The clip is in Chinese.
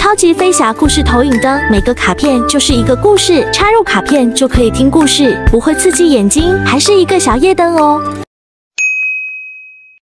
超级飞侠故事投影灯，每个卡片就是一个故事，插入卡片就可以听故事，不会刺激眼睛，还是一个小夜灯哦。